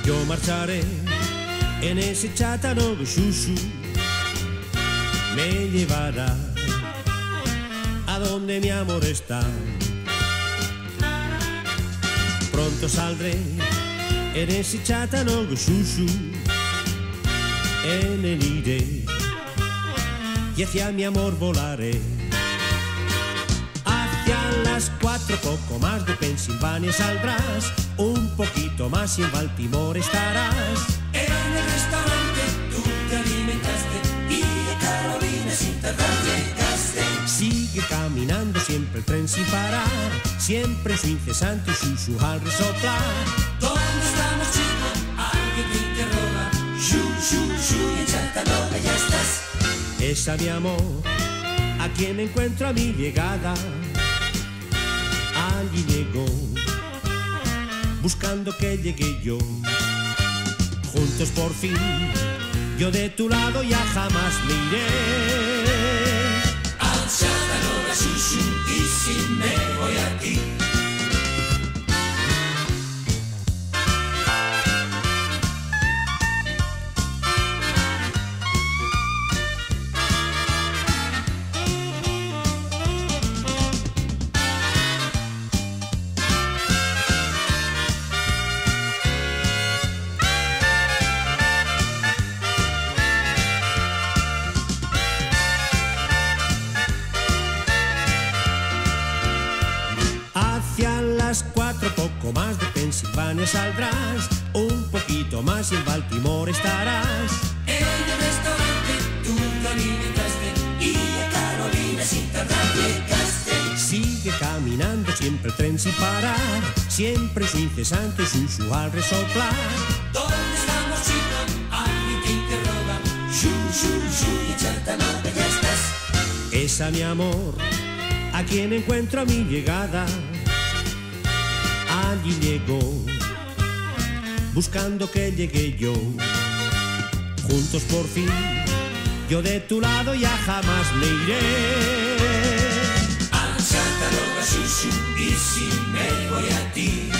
Yo marcharé en ese Chattanooga Shushu, me llevará a donde mi amor está. Pronto saldré en ese Chattanooga Shushu, en él iré y hacia mi amor volaré. Hacia las 4, poco más de Pensilvania saldrás, un poquito más y en Baltimore estarás. En el restaurante tú te alimentaste y a Carolina sin tardar llegaste. Sigue caminando siempre el tren sin parar, siempre su incesante shushu al resoplar. ¿Dónde estamos, chico? Alguien te interroga. Shu, shu, shu, y en Chattanooga ya estás. Es a mi amor a quien encuentro a mi llegada. Allí llegó, buscando que llegue yo. Juntos por fin, yo de tu lado ya jamás me iré. Al Chattanooga Shushu, y si me voy aquí. Hacia las 4, poco más de Pensilvania saldrás, un poquito más y en Baltimore estarás. En el restaurante tú te alimentaste y a Carolina sin tardar llegaste. Sigue caminando siempre el tren sin parar, siempre su incesante shushu al resoplar. ¿Dónde estamos, chico? Alguien te interroga. Shu, shu, shu, y en Chattanooga ya estás. Es a mi amor a quien encuentro a mi llegada. Allí llegó, buscando que llegue yo. Juntos por fin, yo de tu lado ya jamás me iré. Al Chattanooga Shushu, y si me voy a ti.